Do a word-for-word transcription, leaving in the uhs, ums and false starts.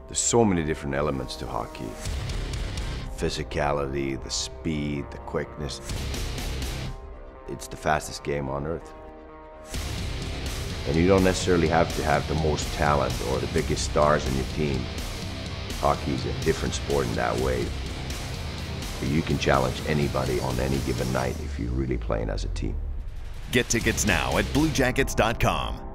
There's so many different elements to hockey. Physicality, the speed, the quickness. It's the fastest game on earth. And you don't necessarily have to have the most talent or the biggest stars in your team. Hockey's a different sport in that way. You can challenge anybody on any given night if you're really playing as a team. Get tickets now at blue jackets dot com.